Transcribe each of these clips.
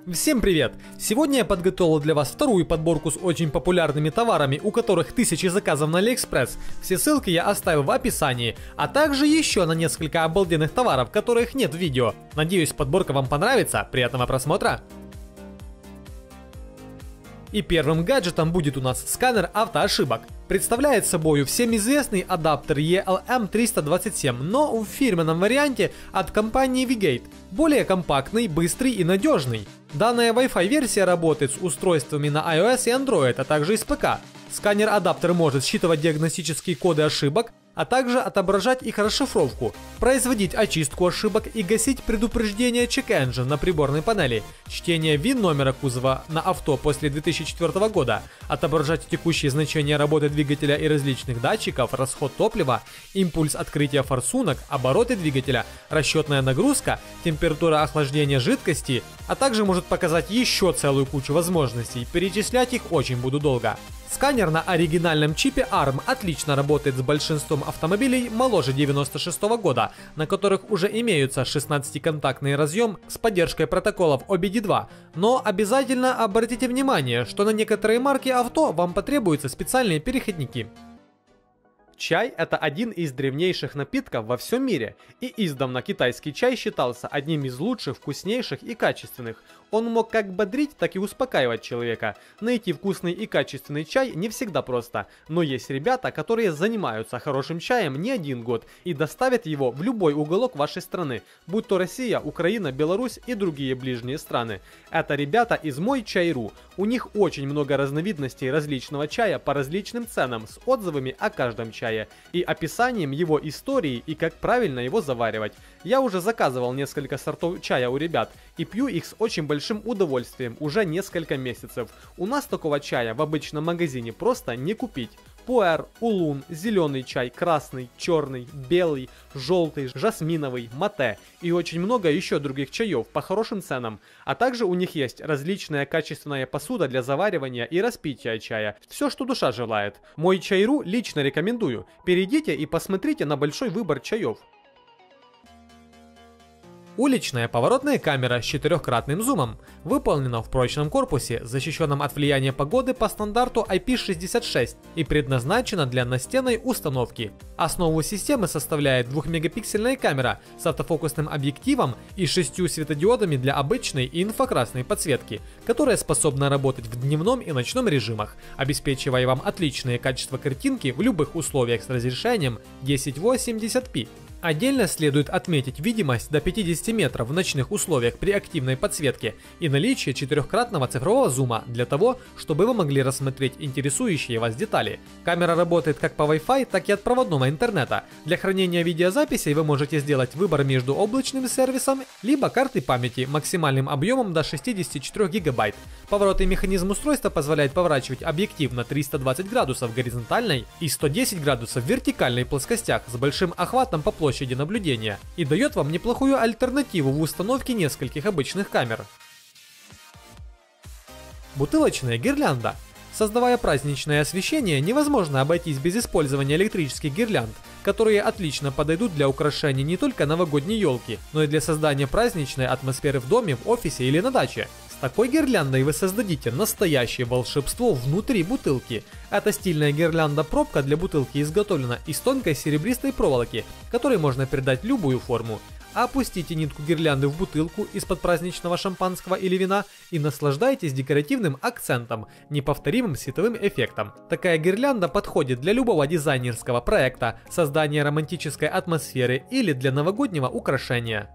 Всем привет! Сегодня я подготовил для вас вторую подборку с очень популярными товарами, у которых тысячи заказов на AliExpress. Все ссылки я оставил в описании, а также еще на несколько обалденных товаров, которых нет в видео. Надеюсь, подборка вам понравится. Приятного просмотра! И первым гаджетом будет у нас сканер автоошибок. Представляет собой всем известный адаптер ELM327, но в фирменном варианте от компании V-Gate. Более компактный, быстрый и надежный. Данная Wi-Fi версия работает с устройствами на iOS и Android, а также из ПК. Сканер-адаптер может считывать диагностические коды ошибок, а также отображать их расшифровку, производить очистку ошибок и гасить предупреждение Check Engine на приборной панели, чтение VIN-номера кузова на авто после 2004 года, отображать текущие значения работы двигателя и различных датчиков, расход топлива, импульс открытия форсунок, обороты двигателя, расчетная нагрузка, температура охлаждения жидкости, а также может показать еще целую кучу возможностей, перечислять их очень буду долго. Сканер на оригинальном чипе ARM отлично работает с большинством автомобилей моложе 96 года, на которых уже имеются 16-контактный разъем с поддержкой протоколов OBD2, но обязательно обратите внимание, что на некоторые марки авто вам потребуются специальные переходники. Чай – это один из древнейших напитков во всем мире, и издавна китайский чай считался одним из лучших, вкуснейших и качественных. Он мог как бодрить, так и успокаивать человека. Найти вкусный и качественный чай не всегда просто, но есть ребята, которые занимаются хорошим чаем не один год и доставят его в любой уголок вашей страны, будь то Россия, Украина, Беларусь и другие ближние страны. Это ребята из Мой-Чай.ру. У них очень много разновидностей различного чая по различным ценам с отзывами о каждом чае и описанием его истории и как правильно его заваривать. Я уже заказывал несколько сортов чая у ребят и пью их с очень большим удовольствием уже несколько месяцев. У нас такого чая в обычном магазине просто не купить. Пуэр, улун, зеленый чай, красный, черный, белый, желтый, жасминовый, мате и очень много еще других чаев по хорошим ценам. А также у них есть различная качественная посуда для заваривания и распития чая. Все, что душа желает. Мой-Чай.ру лично рекомендую. Перейдите и посмотрите на большой выбор чаев. Уличная поворотная камера с 4-кратным зумом выполнена в прочном корпусе, защищенном от влияния погоды по стандарту IP66 и предназначена для настенной установки. Основу системы составляет 2-мегапиксельная камера с автофокусным объективом и 6 светодиодами для обычной и инфракрасной подсветки, которая способна работать в дневном и ночном режимах, обеспечивая вам отличное качество картинки в любых условиях с разрешением 1080p. Отдельно следует отметить видимость до 50 метров в ночных условиях при активной подсветке и наличие 4-кратного цифрового зума для того, чтобы вы могли рассмотреть интересующие вас детали. Камера работает как по Wi-Fi, так и от проводного интернета. Для хранения видеозаписей вы можете сделать выбор между облачным сервисом либо картой памяти максимальным объемом до 64 гигабайт. Поворотный механизм устройства позволяет поворачивать объектив на 320 градусов в горизонтальной и 110 градусов в вертикальной плоскостях с большим охватом по площади наблюдения и дает вам неплохую альтернативу в установке нескольких обычных камер. Бутылочная гирлянда. Создавая праздничное освещение, невозможно обойтись без использования электрических гирлянд, которые отлично подойдут для украшения не только новогодней елки, но и для создания праздничной атмосферы в доме, в офисе или на даче. С такой гирляндой вы создадите настоящее волшебство внутри бутылки. Эта стильная гирлянда-пробка для бутылки изготовлена из тонкой серебристой проволоки, которой можно придать любую форму. Опустите нитку гирлянды в бутылку из-под праздничного шампанского или вина и наслаждайтесь декоративным акцентом, неповторимым световым эффектом. Такая гирлянда подходит для любого дизайнерского проекта, создания романтической атмосферы или для новогоднего украшения.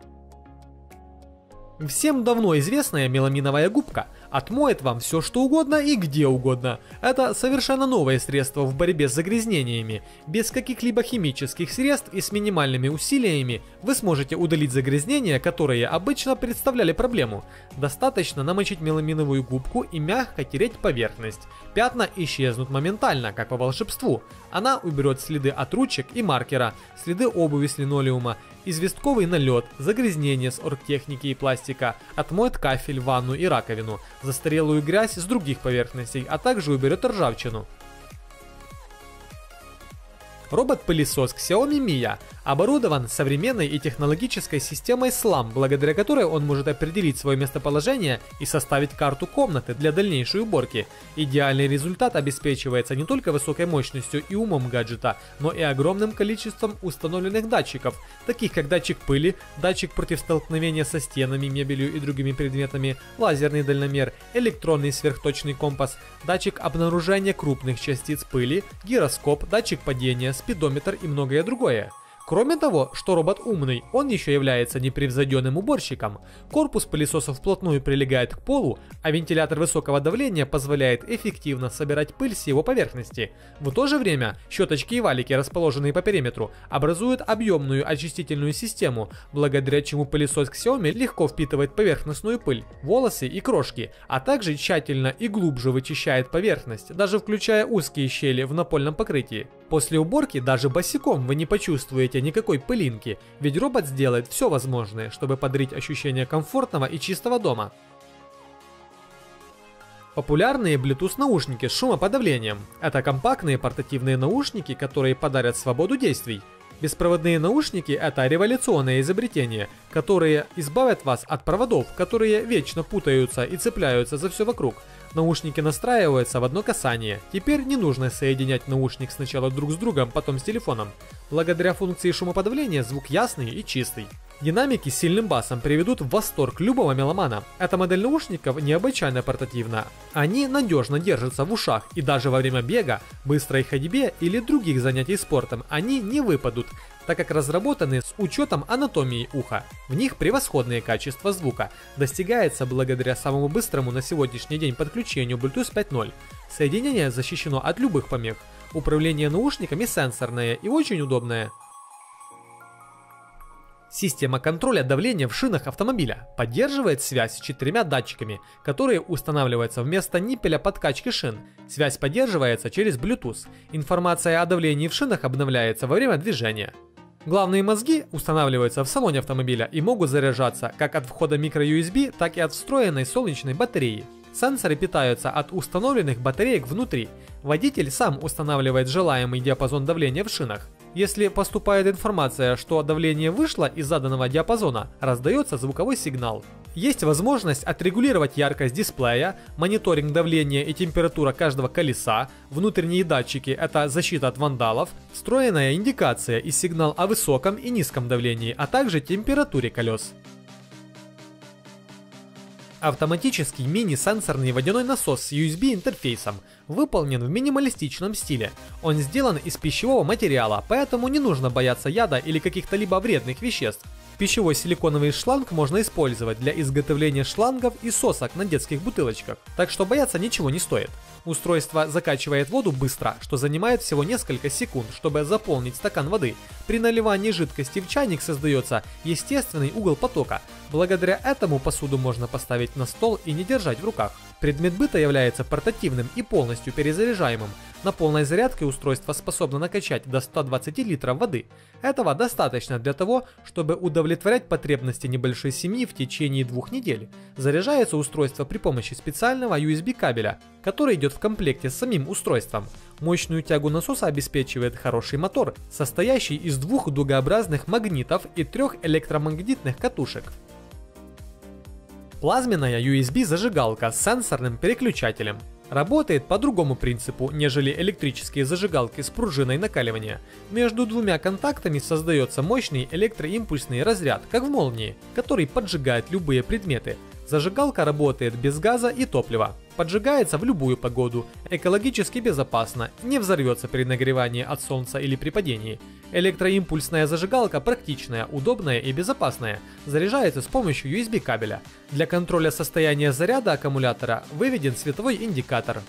Всем давно известная меламиновая губка отмоет вам все что угодно и где угодно. Это совершенно новое средство в борьбе с загрязнениями. Без каких-либо химических средств и с минимальными усилиями вы сможете удалить загрязнения, которые обычно представляли проблему. Достаточно намочить меламиновую губку и мягко тереть поверхность. Пятна исчезнут моментально, как по волшебству. Она уберет следы от ручек и маркера, следы обуви с линолеума, известковый налет, загрязнение с оргтехники и пластика, отмоет кафель, ванну и раковину, застарелую грязь с других поверхностей, а также уберет ржавчину. Робот-пылесос Xiaomi Mia оборудован современной и технологической системой SLAM, благодаря которой он может определить свое местоположение и составить карту комнаты для дальнейшей уборки. Идеальный результат обеспечивается не только высокой мощностью и умом гаджета, но и огромным количеством установленных датчиков, таких как датчик пыли, датчик против столкновения со стенами, мебелью и другими предметами, лазерный дальномер, электронный сверхточный компас, датчик обнаружения крупных частиц пыли, гироскоп, датчик падения, спидометр и многое другое. Кроме того, что робот умный, он еще является непревзойденным уборщиком. Корпус пылесоса вплотную прилегает к полу, а вентилятор высокого давления позволяет эффективно собирать пыль с его поверхности. В то же время щеточки и валики, расположенные по периметру, образуют объемную очистительную систему, благодаря чему пылесос Xiaomi легко впитывает поверхностную пыль, волосы и крошки, а также тщательно и глубже вычищает поверхность, даже включая узкие щели в напольном покрытии. После уборки даже босиком вы не почувствуете никакой пылинки, ведь робот сделает все возможное, чтобы подарить ощущение комфортного и чистого дома. Популярные Bluetooth наушники с шумоподавлением. Это компактные портативные наушники, которые подарят свободу действий. Беспроводные наушники – это революционное изобретение, которые избавят вас от проводов, которые вечно путаются и цепляются за все вокруг. Наушники настраиваются в одно касание. Теперь не нужно соединять наушник сначала друг с другом, потом с телефоном. Благодаря функции шумоподавления звук ясный и чистый. Динамики с сильным басом приведут в восторг любого меломана. Эта модель наушников необычайно портативна. Они надежно держатся в ушах, и даже во время бега, быстрой ходьбе или других занятий спортом они не выпадут, так как разработаны с учетом анатомии уха. В них превосходное качество звука достигается благодаря самому быстрому на сегодняшний день подключению Bluetooth 5.0. Соединение защищено от любых помех. Управление наушниками сенсорное и очень удобное. Система контроля давления в шинах автомобиля поддерживает связь с 4 датчиками, которые устанавливаются вместо ниппеля подкачки шин. Связь поддерживается через Bluetooth. Информация о давлении в шинах обновляется во время движения. Главные мозги устанавливаются в салоне автомобиля и могут заряжаться как от входа microUSB, так и от встроенной солнечной батареи. Сенсоры питаются от установленных батареек внутри. Водитель сам устанавливает желаемый диапазон давления в шинах. Если поступает информация, что давление вышло из заданного диапазона, раздается звуковой сигнал. Есть возможность отрегулировать яркость дисплея, мониторинг давления и температура каждого колеса, внутренние датчики – это защита от вандалов, встроенная индикация и сигнал о высоком и низком давлении, а также температуре колес. Автоматический мини-сенсорный водяной насос с USB-интерфейсом выполнен в минималистичном стиле. Он сделан из пищевого материала, поэтому не нужно бояться яда или каких-то либо вредных веществ. Пищевой силиконовый шланг можно использовать для изготовления шлангов и сосок на детских бутылочках, так что бояться ничего не стоит. Устройство закачивает воду быстро, что занимает всего несколько секунд, чтобы заполнить стакан воды. При наливании жидкости в чайник создается естественный угол потока. Благодаря этому посуду можно поставить на стол и не держать в руках. Предмет быта является портативным и полностью перезаряжаемым. На полной зарядке устройство способно накачать до 120 литров воды. Этого достаточно для того, чтобы удовлетворять потребности небольшой семьи в течение 2 недель. Заряжается устройство при помощи специального USB кабеля, который идет в комплекте с самим устройством. Мощную тягу насоса обеспечивает хороший мотор, состоящий из 2 дугообразных магнитов и 3 электромагнитных катушек. Плазменная USB-зажигалка с сенсорным переключателем. Работает по другому принципу, нежели электрические зажигалки с пружиной накаливания. Между 2 контактами создается мощный электроимпульсный разряд, как в молнии, который поджигает любые предметы. Зажигалка работает без газа и топлива. Поджигается в любую погоду, экологически безопасно, не взорвется при нагревании от солнца или при падении. Электроимпульсная зажигалка практичная, удобная и безопасная. Заряжается с помощью USB кабеля. Для контроля состояния заряда аккумулятора выведен световой индикатор.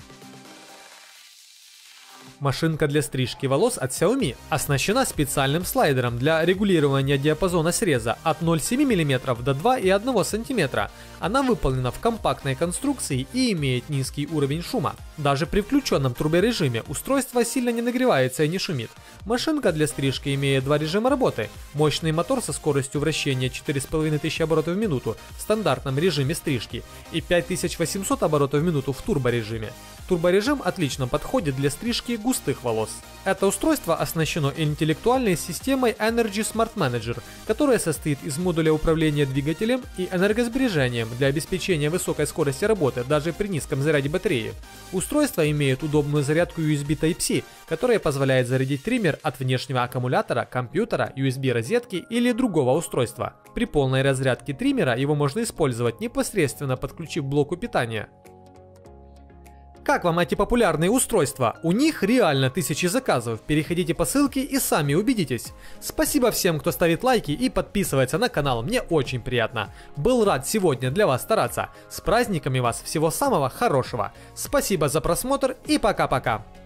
Машинка для стрижки волос от Xiaomi оснащена специальным слайдером для регулирования диапазона среза от 0,7 мм до 2,1 см. Она выполнена в компактной конструкции и имеет низкий уровень шума. Даже при включенном турборежиме устройство сильно не нагревается и не шумит. Машинка для стрижки имеет 2 режима работы. Мощный мотор со скоростью вращения 4500 оборотов в минуту в стандартном режиме стрижки и 5800 оборотов в минуту в турборежиме. Турборежим отлично подходит для стрижки густых густых волос. Это устройство оснащено интеллектуальной системой Energy Smart Manager, которая состоит из модуля управления двигателем и энергосбережением для обеспечения высокой скорости работы даже при низком заряде батареи. Устройство имеет удобную зарядку USB Type-C, которая позволяет зарядить триммер от внешнего аккумулятора, компьютера, USB-розетки или другого устройства. При полной разрядке триммера его можно использовать непосредственно подключив к блоку питания. Как вам эти популярные устройства? У них реально тысячи заказов. Переходите по ссылке и сами убедитесь. Спасибо всем, кто ставит лайки и подписывается на канал, мне очень приятно. Был рад сегодня для вас стараться. С праздниками вас, всего самого хорошего. Спасибо за просмотр и пока-пока.